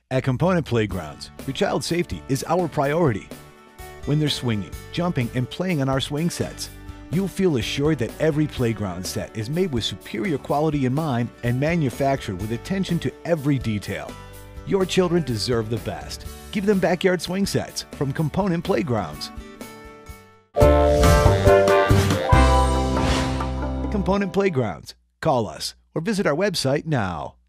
At Component Playgrounds, your child's safety is our priority. When they're swinging, jumping, and playing on our swing sets, you'll feel assured that every playground set is made with superior quality in mind and manufactured with attention to every detail. Your children deserve the best. Give them backyard swing sets from Component Playgrounds. Component Playgrounds. Call us or visit our website now.